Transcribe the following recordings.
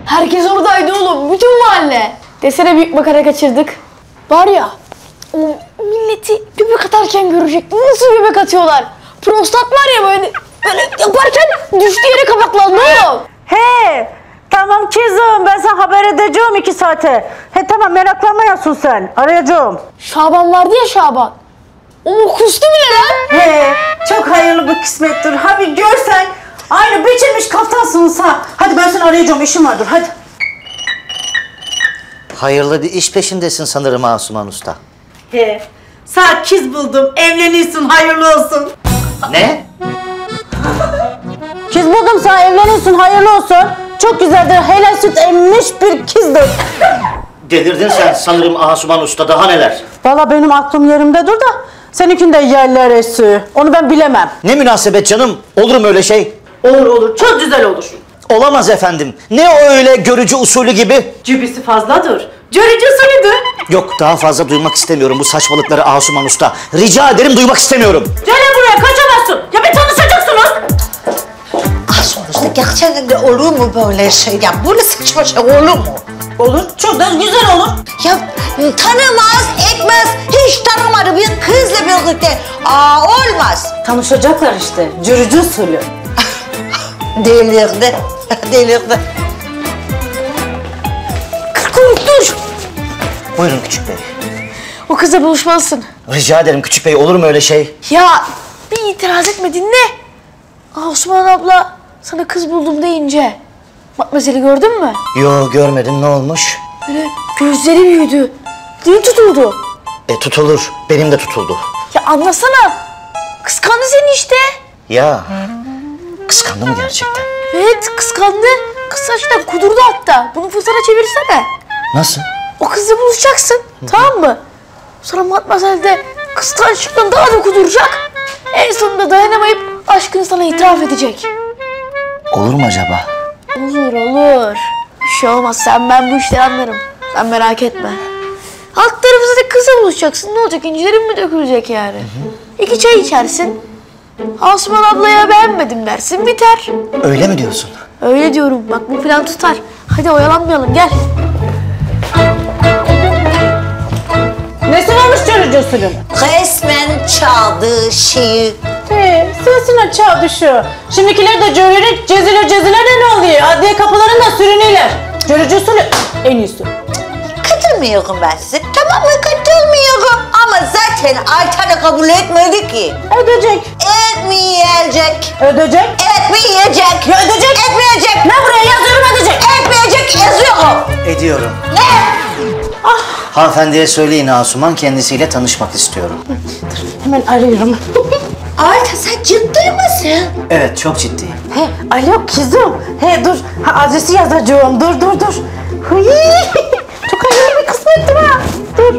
Herkes oradaydı oğlum, bütün mahalle. Desene büyük makara kaçırdık. Var ya, o milleti göbek atarken görecek. Nasıl göbek atıyorlar? Prostat var ya böyle yaparken düştüğü yere kapaklandı oğlum. He, tamam kızım, ben sana haber edeceğim 2 saate. He tamam, meraklanmayasın sen, arayacağım. Şaban vardı ya Şaban. O kustu bile lan. He, çok hayırlı bir kısmettir. Ha bir görsen, aynı biçilmiş kaftansınız ha. Hadi ben seni arayacağım, işim vardır, hadi. Hayırlı bir iş peşindesin sanırım Asuman Usta. He, sana kız buldum, evlenirsin, hayırlı olsun. Ne? Kız buldum sana, evlenirsin, hayırlı olsun. Çok güzeldir, helal süt emmiş bir kızdır. Delirdin sen sanırım Asuman Usta, daha neler? Vallahi benim aklım yerimde dur da seninkinde yerler esi. Onu ben bilemem. Ne münasebet canım, olur mu öyle şey? Olur olur, çok güzel olur. Olamaz efendim. Ne o öyle görücü usulü gibi? Cübisi fazladır. Görücü usulüdür. Yok, daha fazla duymak istemiyorum bu saçmalıkları Asuman Usta. Rica ederim, duymak istemiyorum. Gel buraya, kaçamazsın. Ya bir tanışacaksınız. Asuman Usta, gerçekten de olur mu böyle şey? Ya böyle saçma şey olur mu? Olur, çok da güzel olur. Ya tanımaz, etmez, hiç tanımadı bir kızla birlikte. Olmaz. Tanışacaklar işte, görücü usulü. Delirdi, delirdi. Dur. Buyurun küçük bey. O kızla buluşmalısın. Rica ederim küçük bey, olur mu öyle şey? Ya bir itiraz etme, dinle. Osman abla sana kız buldum deyince Matmazel'i gördün mü? Yo, görmedim, ne olmuş? Böyle gözleri büyüdü. Dili tutuldu. Tutulur, benim de tutuldu. Ya anlasana. Kıskandı seni işte. Ya, kıskandı mı gerçekten? Evet, kıskandı. Kız saçtan kudurdu hatta. Bunu fırsata çevirsene. Nasıl? O kızla buluşacaksın. Tamam mı? Sonra Matmazel de kıskançlıktan daha da kuduracak. En sonunda dayanamayıp aşkını sana itiraf edecek. Olur mu acaba? Olur olur. Bir şey olmaz. Ben bu işleri anlarım. Sen merak etme. Alt tarafı da kızla buluşacaksın. Ne olacak? İncilerin mi dökülecek yani? Hı hı. 2 çay içersin. Asuman ablaya beğenmedim dersin. Biter. Öyle mi diyorsun? Öyle diyorum. Bak bu plan tutar. Hadi oyalanmayalım. Gel. Nesi varmış görücü usulü? Resmen çaldığı şeyi. He, sesine çaldı şu. Şimdikiler de görerek ceziler de ne oluyor? Adliye kapılarında sürünüyorlar. Görücü usulü en iyisi. Katılmıyorum ben size. Tamam mı? Katılmıyorum. Ama zaten Ayten de kabul etmedi ki. Ödeyecek. Etmeyecek. Ödeyecek. Etmeyecek. Ya ödeyecek. Etmeyecek. Ne buraya yazıyorum, ödeyecek. Etmeyecek yazıyorum. Ediyorum. Ne? Hanımefendiye söyleyin, Asuman kendisiyle tanışmak istiyorum. Hemen arıyorum. Ayten sen ciddi misin? Evet, çok ciddiyim. He, alo kızım. He dur, adresi yazacağım. Dur. Hıy. Çok hayırlı bir kısmettir ha. Dur.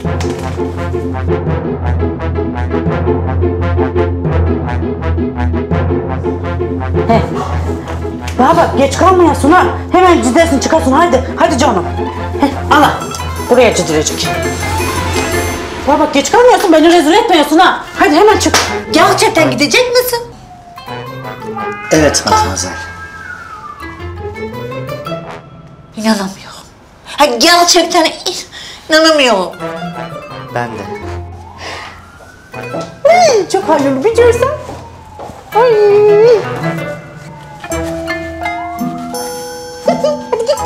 He. Bana bak, geç kalmayasın ha. Hemen gidersin, çıkarsın. Hadi canım. He, ana. Buraya gidilecek. Bana bak, geç kalmıyorsun, beni rezil etmiyorsun ha. Hadi hemen çık. Gerçekten gidecek misin? Evet Matmazel. İnanamıyorum. Ha, gerçekten inanamıyorum. Ben de. Ay, çok hayırlı bir görsen. Ay. Hadi git.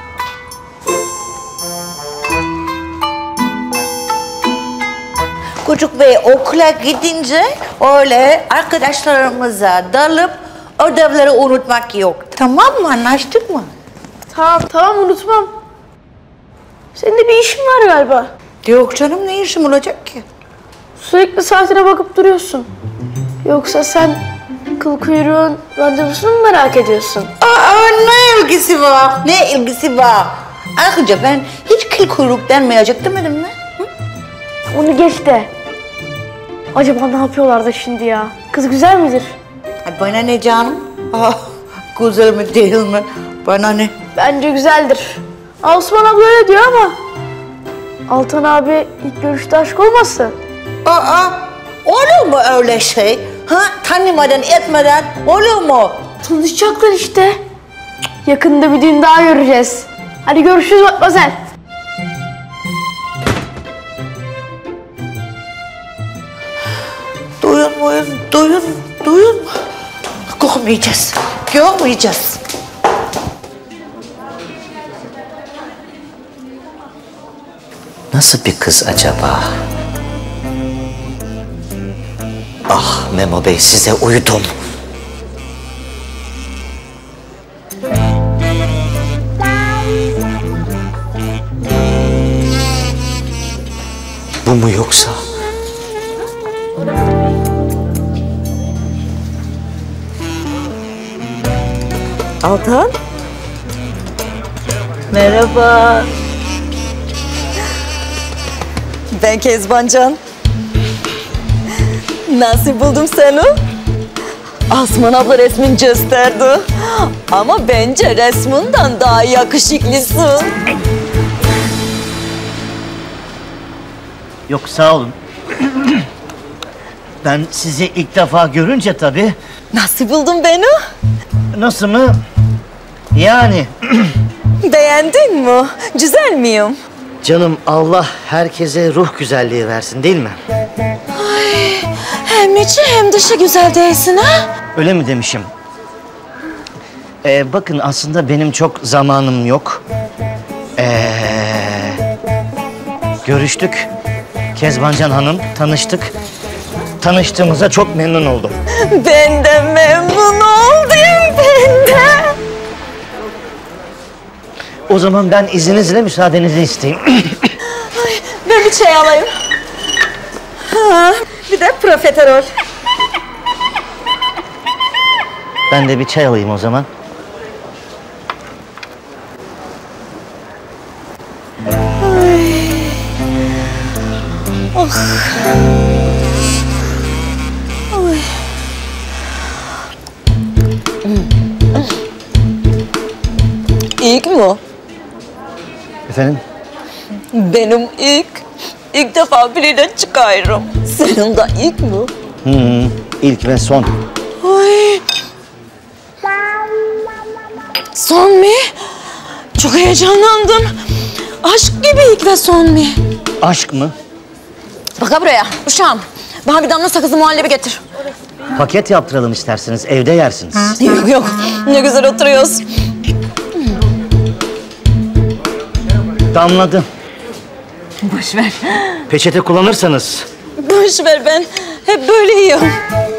Çocuk Bey okula gidince öyle arkadaşlarımıza dalıp ödevleri unutmak yok. Tamam mı? Anlaştık mı? Tamam unutmam. Senin de bir işin var galiba. Yok canım, ne işim olacak ki? Sürekli saatine bakıp duruyorsun. Yoksa sen kıl kuyruğun randevusunu mu merak ediyorsun? Ne ilgisi var? Ne ilgisi var? Ayrıca ben hiç kıl kuyruk denmeyecek demedim mi? Onu geç de. Acaba ne yapıyorlar da şimdi ya? Kız güzel midir? Bana ne canım? Güzel mi değil mi? Bana ne? Bence güzeldir. Osman abla öyle diyor ama Altan abi ilk görüşte aşk olmasın? Olur mu öyle şey? Ha? Tanımadan etmeden olur mu? Tanışacaklar işte. Yakında bir düğün daha göreceğiz. Hadi görüşürüz Matmazel. Duyun. Görmeyeceğiz. Nasıl bir kız acaba? Ah Memo Bey, size uydum. Bu mu yoksa? Altan. Merhaba. Ben Kezbancan. Nasıl buldum seni? Asman abla resmin gösterdi. Ama bence resminden daha yakışıklısın. Yok, sağ olun. Ben sizi ilk defa görünce tabii. Nasıl buldun beni? Nasıl mı? Yani. Beğendin mi? Güzel miyim? Canım, Allah herkese ruh güzelliği versin, değil mi? Hem içi hem dışı güzel değilsin ha? Öyle mi demişim? Bakın, aslında benim çok zamanım yok. Görüştük. Kezbancan Hanım, tanıştık. Tanıştığımıza çok memnun oldum. Ben de memnun oldum, ben de. O zaman ben izninizle müsaadenizi isteyeyim. Ben bir çay alayım. Ha, bir de profiterol. Ben de bir çay alayım o zaman. İlk mi? Efendim? Benim ilk defa biriyle çıkıyorum. Senin de ilk mi? İlk ve son. Ay. Son mu? Çok heyecanlandım. Aşk gibi ilk ve son mu? Aşk mı? Bak buraya uşağım. Bana bir damla sakızlı muhallebi getir. Paket yaptıralım isterseniz, evde yersiniz. Yok ne güzel oturuyoruz. Damladı. Boş ver. Peçete kullanırsanız. Boş ver, ben hep böyle yiyorum.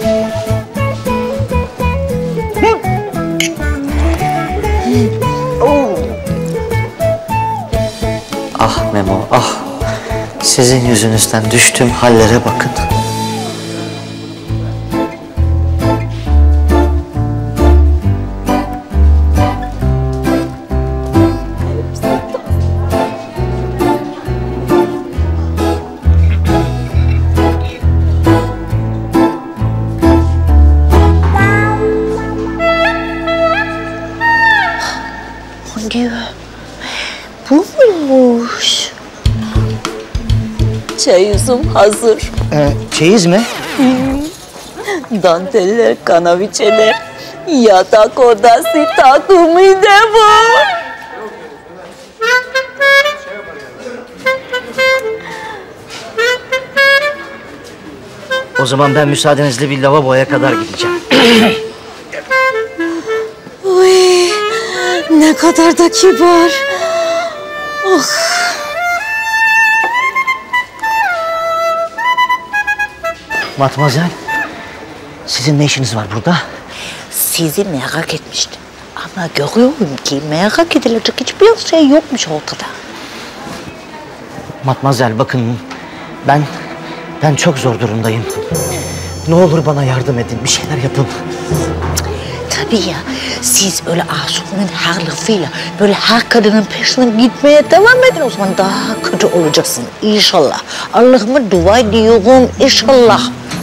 Ah Memo, ah. Sizin yüzünüzden düştüğüm hallere bakın. Bu muymuş? Çayızım hazır. Çeyiz mi? Danteller, kanaviçeler, yatak odası takımı da var. O zaman ben müsaadenizle bir lavaboya kadar gideceğim. Uy, ne kadar da kibar. Oh. Matmazel, sizin ne işiniz var burada? Sizi merak etmiştim. Ama görüyorum ki merak edilecek hiçbir şey yokmuş ortada. Matmazel, bakın, ben çok zor durumdayım. Ne olur bana yardım edin, bir şeyler yapın. Tabii ya, siz öyle Asuman'ın her lafıyla böyle her kadının peşinden gitmeye devam edin. O zaman daha kötü olacaksın inşallah. Allah'ıma dua ediyorum inşallah.